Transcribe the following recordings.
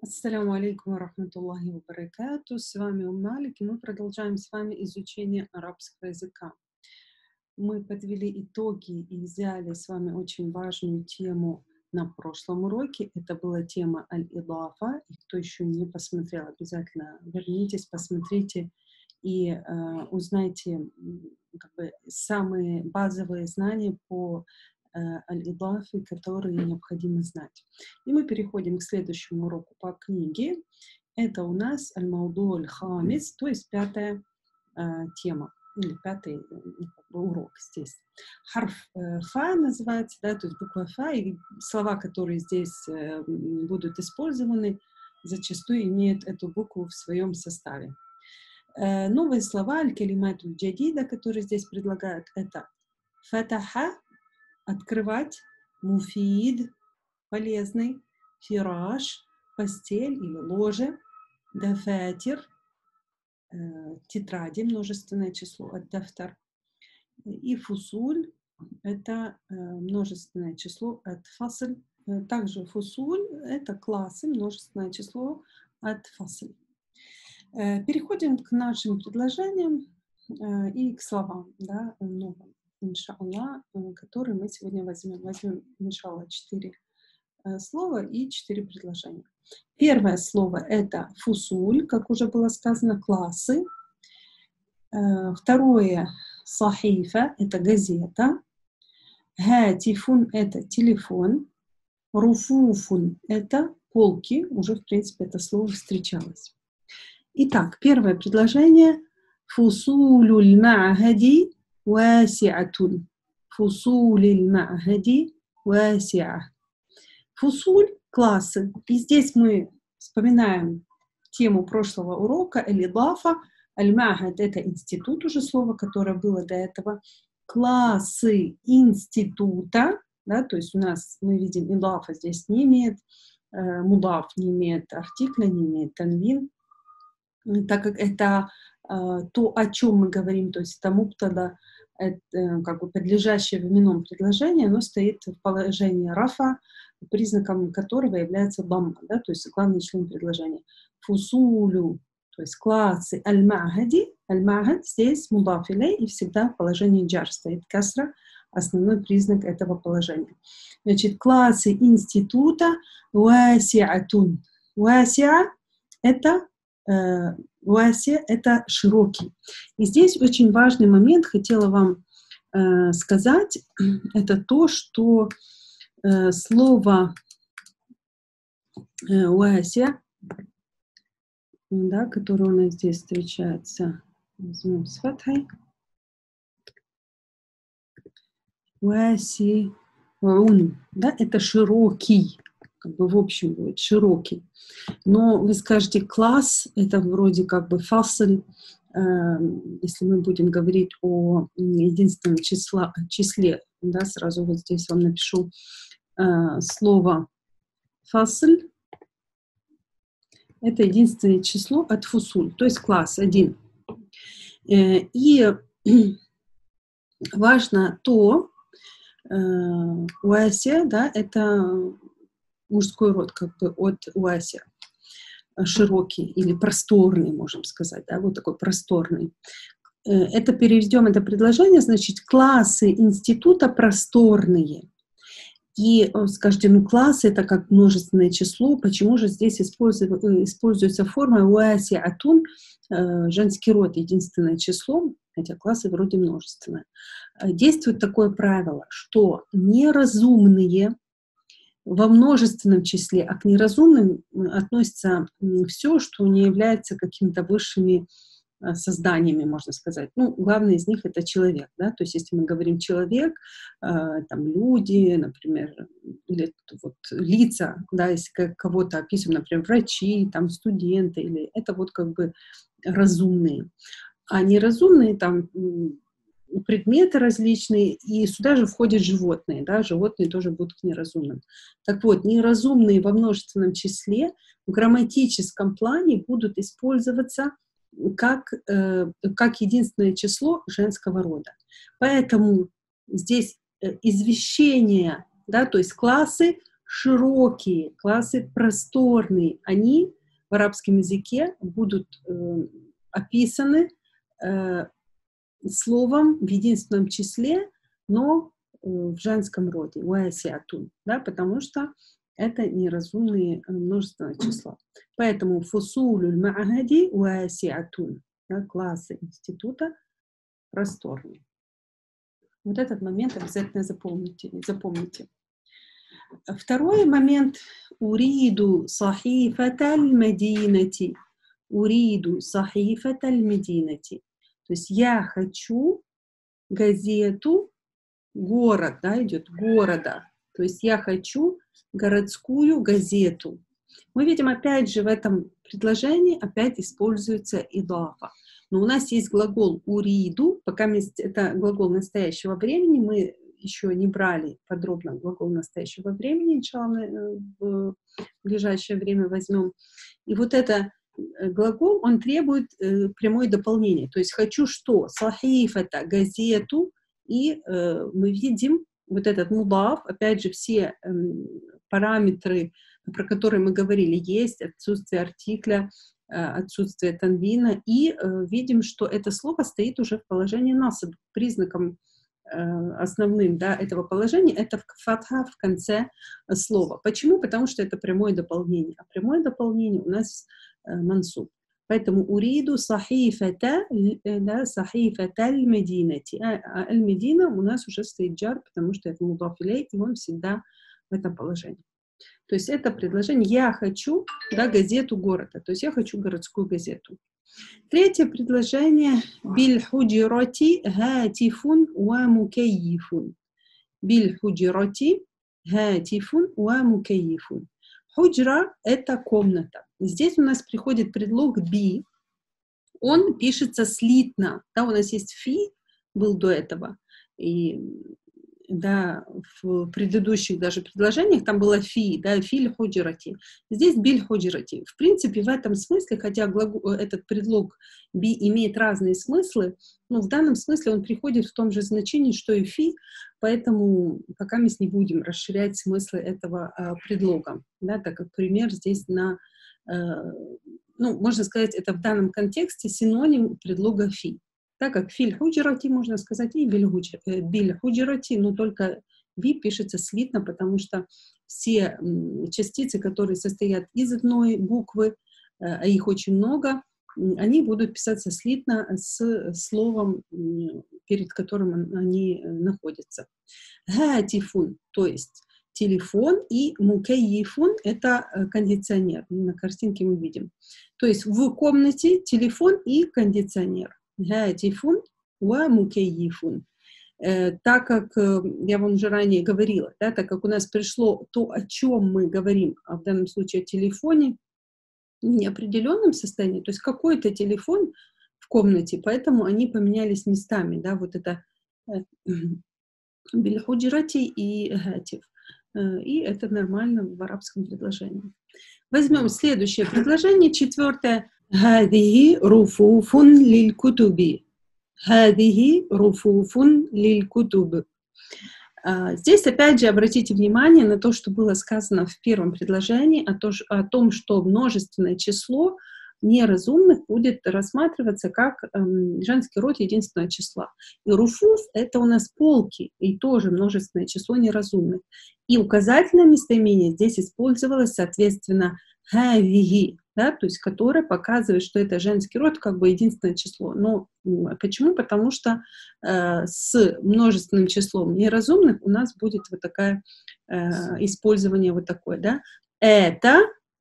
Ассаляму алейкум ва рахматуллахи ва баракату. С вами Малик, и мы продолжаем с вами изучение арабского языка. Мы подвели итоги и взяли с вами очень важную тему на прошлом уроке. Это была тема аль-идафа. И кто еще не посмотрел, обязательно вернитесь, посмотрите и узнайте самые базовые знания по аль-идафе, которые необходимо знать. И мы переходим к следующему уроку по книге. Это у нас аль-мауду аль-хамис, то есть пятая тема, или пятый урок здесь. Харф фа называется, да, то есть буква фа, и слова, которые здесь будут использованы, зачастую имеют эту букву в своем составе. Новые слова, аль-калимат аль-джадида, которые здесь предлагают, это фатаха, открывать, муфид, полезный, фираш, постель или ложе, дафатир, тетради, множественное число, ад-дафтар, и фусуль, это множественное число, ад-фасль. Также фусуль, это классы, множественное число, ад-фасль. Переходим к нашим предложениям и к словам, да, новым, иншаллах, которые мы сегодня возьмем. Возьмем, иншаллах, 4 слова и 4 предложения. Первое слово – это фусуль, как уже было сказано, классы. Второе – сахифа – это газета. Хатифун – это телефон. Руфуфун – это полки. Уже, в принципе, это слово встречалось. Итак, первое предложение – фусулюль ма'хади васи'атун. Фусулюль ма'хади васи'а. Фусуль – классы. И здесь мы вспоминаем тему прошлого урока аль-идафа. Аль-ма'хад – это институт, уже слово, которое было до этого. Классы института, да, то есть у нас, мы видим, идафа здесь не имеет, мудаф не имеет артикля, не имеет танвин, так как это то, о чем мы говорим, то есть это мубтада, это, как бы подлежащее в именном предложении, оно стоит в положении рафа, признаком которого является дамма, да, то есть главный член предложения. Фусулю, то есть классы аль-ма'хади, аль-ма'хад здесь мудаф илей и всегда в положении джар стоит касра, основной признак этого положения. Значит, классы института васи'атун. Васи'a – это васи – это широкий. И здесь очень важный момент, хотела вам сказать, это то, что слово васи, да, которое у нас здесь встречается, возьмем с фатхой, васи, да, это широкий, как бы в общем будет широкий. Но вы скажете, класс, это вроде как бы фасль, если мы будем говорить о единственном числе, да, сразу вот здесь вам напишу слово фасль, это единственное число от фусуль, то есть класс один. И важно то, уася, да, это мужской род, как бы от уася, широкий или просторный, можем сказать, да, вот такой просторный. Это переведем, это предложение, значит, классы института просторные. И скажите, ну классы это как множественное число, почему же здесь используется форма уаси атун, женский род, единственное число, хотя классы вроде множественное. Действует такое правило, что неразумные во множественном числе, а к неразумным относится все, что не является какими-то высшими созданиями, можно сказать. Ну, главное из них это человек, да, то есть если мы говорим человек, там люди, например, или вот лица, да, если кого-то описываем, например, врачи, там студенты, или это вот как бы разумные. А неразумные там предметы различные, и сюда же входят животные, да, животные тоже будут к неразумным. Так вот, неразумные во множественном числе в грамматическом плане будут использоваться как единственное число женского рода. Поэтому здесь извещение, да, то есть классы широкие, классы просторные, они в арабском языке будут описаны словом в единственном числе, но в женском роде, уасиатун, да, потому что это неразумные множественные числа. Поэтому фусулюль ма'агади уасиатун, да, классы института просторные. Вот этот момент обязательно запомните. Второй момент. Уриду сахифаталь мединати. Уриду сахифаталь мединати. То есть я хочу газету, город, да, идет города. То есть я хочу городскую газету. Мы видим, опять же, в этом предложении опять используется идафа. Но у нас есть глагол уриду, пока это глагол настоящего времени, мы еще не брали подробно глагол настоящего времени, иншалла, в ближайшее время возьмем. И вот это глагол, он требует прямое дополнение. То есть хочу что? Сахиф это газету, и мы видим вот этот мудаф, опять же, все параметры, про которые мы говорили, есть отсутствие артикля, отсутствие танвина, и видим, что это слово стоит уже в положении насаб. Признаком основным, да, этого положения это фатха в конце слова. Почему? Потому что это прямое дополнение. А прямое дополнение у нас мансуб. Поэтому уриду сахифата, да, сахифата аль-мединати. Аль-медина у нас уже стоит джар, потому что это мудаф илей, и он всегда в этом положении. То есть это предложение «я хочу», да, газету города, то есть я хочу городскую газету. Третье предложение «биль-худжирати хатифун ва мукейифун». «Биль-худжирати хатифун ва мукейифун». Худжра – это комната. Здесь у нас приходит предлог «би». Он пишется слитно. Да, у нас есть «фи», был до этого. И да, в предыдущих даже предложениях там было «фи», да, «филь худжирати». Здесь «биль худжирати». В принципе, в этом смысле, хотя этот предлог «би» имеет разные смыслы, но в данном смысле он приходит в том же значении, что и «фи», поэтому пока мы не будем расширять смыслы этого предлога, да, так как пример здесь можно сказать, это в данном контексте синоним предлога «фи». Так как «филь худжирати» можно сказать и «биль худжирати», но только «би» пишется слитно, потому что все частицы, которые состоят из одной буквы, а их очень много, они будут писаться слитно с словом, перед которым они находятся. Хатифун, то есть телефон, и мукейифун – это кондиционер. На картинке мы видим. То есть в комнате телефон и кондиционер. Хатифун ва мукейифун. Так как я вам уже ранее говорила, да, так как у нас пришло то, о чем мы говорим, а в данном случае о телефоне, в неопределенном состоянии, то есть какой-то телефон в комнате, поэтому они поменялись местами, да, вот это биль-худжирати и хатиф. И это нормально в арабском предложении. Возьмем следующее предложение, четвертое. Хадихи руфуфун лиль-кутуби. Хадихи руфуфун лиль-кутуби. Здесь, опять же, обратите внимание на то, что было сказано в первом предложении, о том, что множественное число неразумных будет рассматриваться как женский род единственного числа. И руфуф – это у нас полки, и тоже множественное число неразумных. И указательное местоимение здесь использовалось, соответственно, хавиги, да, то есть которое показывает, что это женский род, как бы единственное число. Но почему? Потому что с множественным числом неразумных у нас будет вот такое использование вот такое, да. Это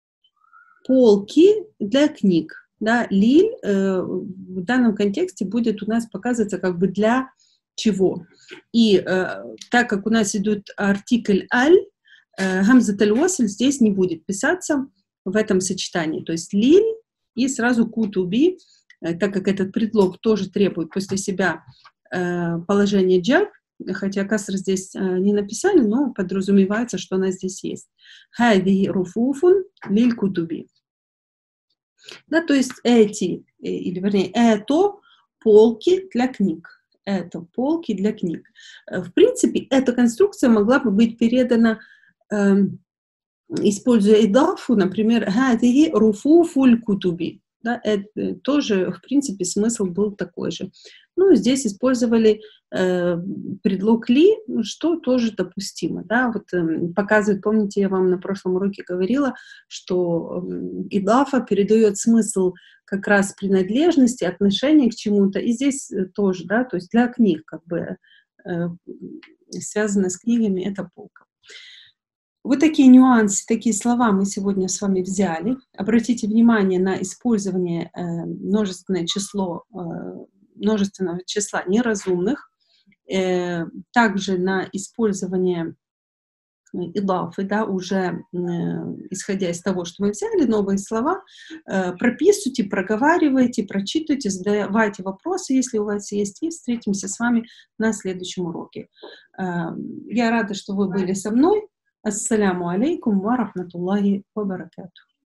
полки для книг, да, лиль в данном контексте будет у нас показываться как бы для чего. И так как у нас идет артикль аль, гамзат аль-васль здесь не будет писаться в этом сочетании. То есть лиль и сразу кутуби, так как этот предлог тоже требует после себя положение джар, хотя каср здесь не написали, но подразумевается, что она здесь есть. Хади руфуфун лиль кутуби. Да, то есть эти, или вернее, это полки для книг. Это полки для книг. В принципе, эта конструкция могла бы быть передана используя идафу, например, «Хадихи руфуфуль кутуби». Да, это тоже, в принципе, смысл был такой же. Ну, здесь использовали предлог «ли», что тоже допустимо. Да? Вот, показывает, помните, я вам на прошлом уроке говорила, что идафа передает смысл как раз принадлежности, отношения к чему-то. И здесь тоже, да, то есть для книг, как бы, связано с книгами, это полка. Вот такие нюансы, такие слова мы сегодня с вами взяли. Обратите внимание на использование множественного числа неразумных, также на использование идафы, да, уже исходя из того, что мы взяли, новые слова, прописывайте, проговаривайте, прочитывайте, задавайте вопросы, если у вас есть, и встретимся с вами на следующем уроке. Я рада, что вы были со мной. Ассаляму алейкум ва рахматуллахи ва баракатух.